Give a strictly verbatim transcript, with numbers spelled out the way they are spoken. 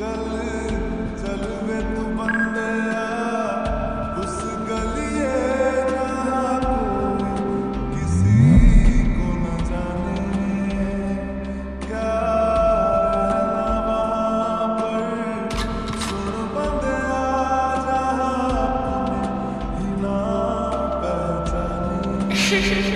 चल चल वे तू बंदया उस गलिए जहाँ कोई किसी को न जाने क्या रहना वहाँ पर सुन बंदया जहाँ अपने ही ना पहचाने